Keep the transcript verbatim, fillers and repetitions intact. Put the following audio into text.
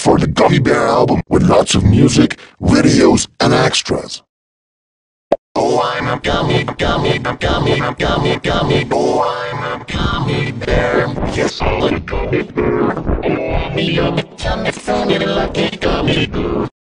for the Gummy Bear album with lots of music, videos, and extras. Oh, I'm a gummy, gummy, gummy, gummy, gummy. Oh, I'm a gummy bear. Yes, I'm a gummy bear. Oh, I'm a yummy, yummy, funny, lucky gummy bear.